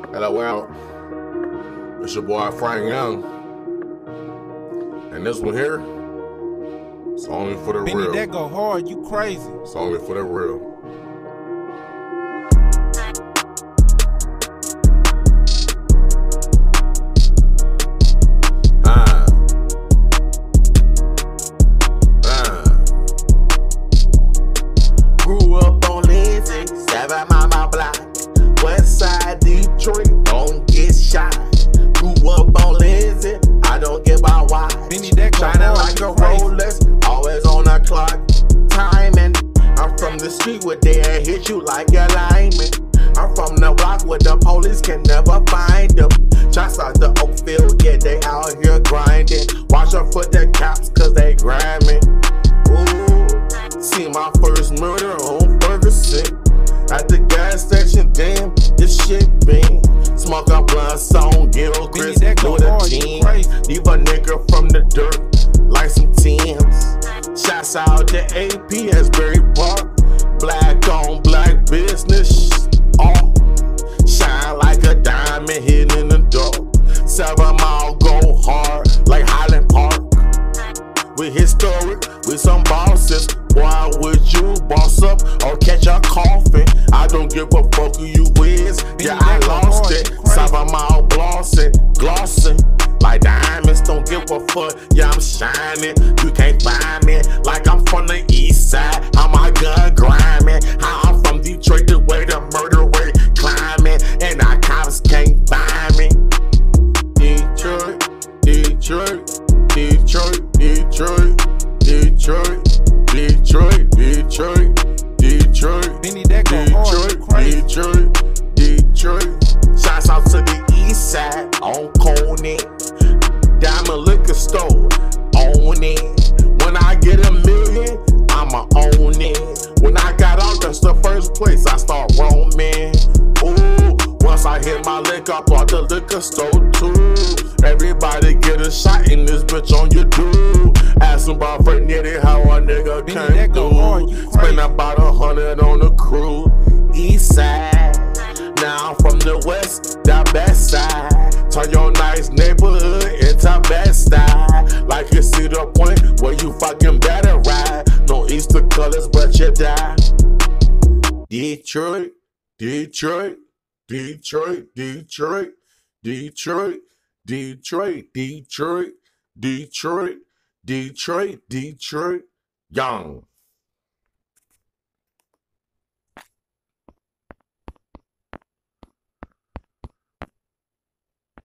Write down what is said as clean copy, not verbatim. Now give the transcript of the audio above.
Hello, well, it's your boy Frank Young, and this one here, it's only for the Benny, real. that go hard, you crazy. It's only for the real. Grew up on Lindsay, 7 Mile Block, West Side Detroit, don't get shot. Grew up on Lindsay, I don't give a why. Benny, that go Shining hard, like you a crazy. Rolex, always on the clock. Timing, I'm from the street where they hit you like a lineman. I'm from the block where the police can never find them. Shots out the Oakfield, yeah, they out here grinding. Watch out for the cops, cause they grinding. Ooh, see my first murder on Ferguson. At the gas station, damn, this shit been. Smoke a blunt song, Gil Chris, Benny, that go do the hard, you team. crazy. Leave a nigga from the dirt, like some Tims. Shouts out to AP, Asbury Park. Black on black business, all shine like a diamond hidden in the dark. 7 Mile go hard like Highland Park. We historic, with some bosses. Why would you boss up or catch a coffin? I don't give a fuck who you is. Yeah, I lost it. 7 Mile glossing like diamonds. Don't give a fuck. Yeah, I'm shining. You can't find me like I'm from the east side. How my gun grinding. How I'm from Detroit, the way the murder rate climbing, and our cops can't find me. Detroit, Detroit, Detroit, Detroit, Detroit, Detroit, Detroit, Detroit, Benny, that go hard, you crazy. Detroit, Detroit. Shouts out to the east side on Coney. Diamond liquor store, own it. When I get a million, I'ma own it. When I got out, that's the first place I start roaming. Ooh, once I hit my lick, I bought the liquor store too. Everybody get a shot in this bitch on your dude. Asking about Freddie how a nigga Benny, came that go hard, you through. crazy. Spend about 100 on the crew. East side, now I'm from the west, the best side. Turn your nice neighborhood into best side. Like you see the point where you fucking better ride. No Easter colors, but you die. Detroit, Detroit, Detroit, Detroit, Detroit, Detroit, Detroit, Detroit, Detroit, Detroit, Young.